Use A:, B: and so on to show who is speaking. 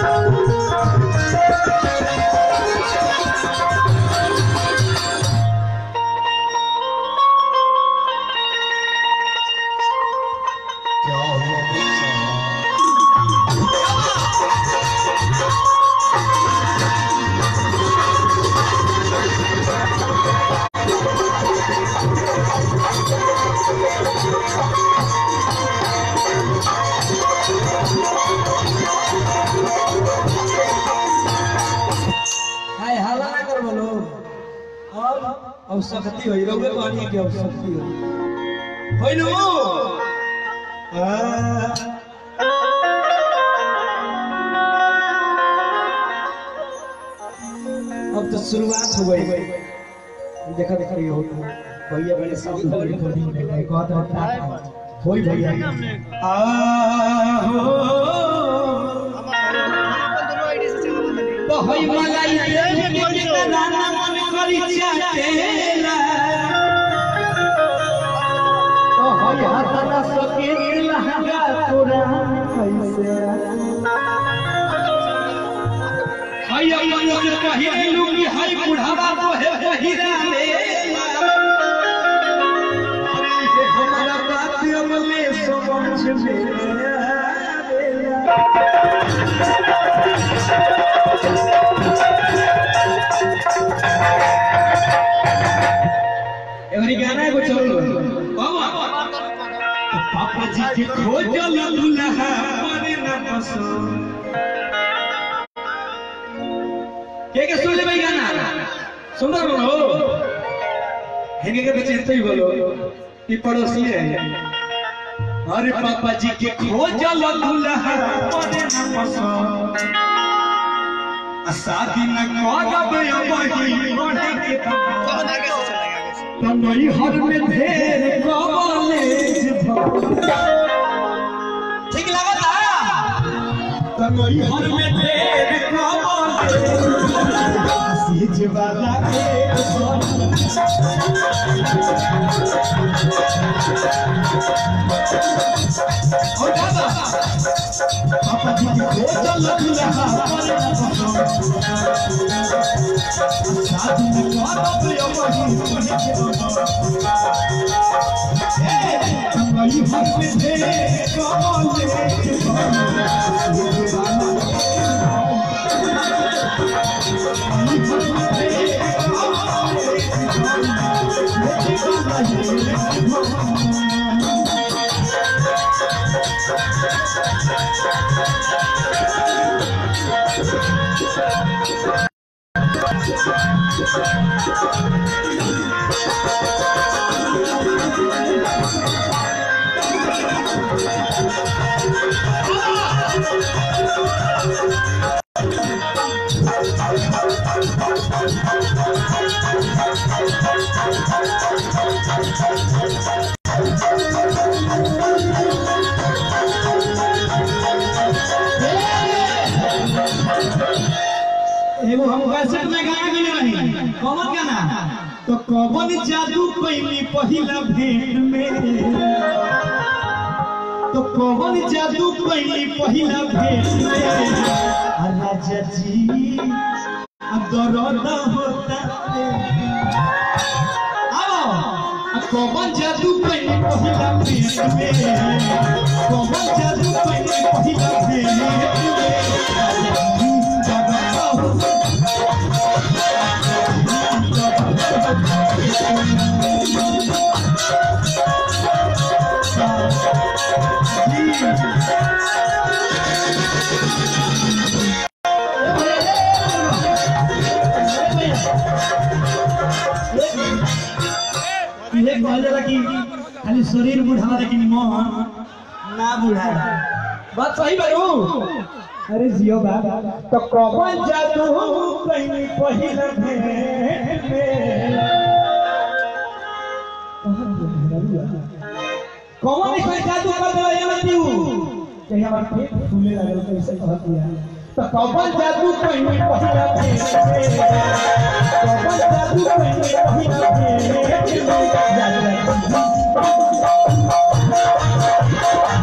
A: अब शक्ति होई रहुए पानी की अब शक्ति होई नो अब तो शुरुआत हो गई देखा देखा ये हो भैया बड़े सब रिकॉर्डिंग में कहत रहता होई भैया आ हो तो होई मलाई के नाना मन करी चाटेला तो होई हाथ ना सके लहंगा तोरा कैसे हाय अपन से कहिलू कि हाय बुढ़ावा तो है पहिरा लेला हमारा बात अब ले समझ में आवेला एवरी गाना को चलो पापा जी के खोजल दुल्हा मरे ना पसंद के सुन ले भाई गाना सुंदर बोलो हेंगे के पीछे तो ही बोलो ये पड़ोसी है अरे पापा जी के खोजल दुल्हा मरे ना पसंद शादी न करबे वही ओढ़े के तनई हर में ढेर कॉलेज ठीक लगता तनई हर में ढेर कॉलेज सीज वाला के और दादा पापा जी को चल दुल्हा पर शादी में करबे वही ओढ़े तनई हर में ढेर कॉलेज एगो हम कैसेट में गाना गइले रही कौन गाना तो कौन जादू पहली पहिला भेंट में तो कौन जादू पहली पहिला भेंट में राजा जी दर्द होता आओ कौन जादू पहली पहिला भेंट में कौन जादू पहली पहिला भेंट में खाली शरीर बुढ़ा लेकिन मन ना बुढ़ा बात सही बारू अरे जियो बाबा तो कौन जादू पहली पहिला भेंट में कौन कोई जादू कर दो ये मत दियो कहीं हमार पेट फूले लागल कैसे कहत दिया तो कौन जादू पहली पहिला भेंट में कौन जादू पहली पहिला भेंट में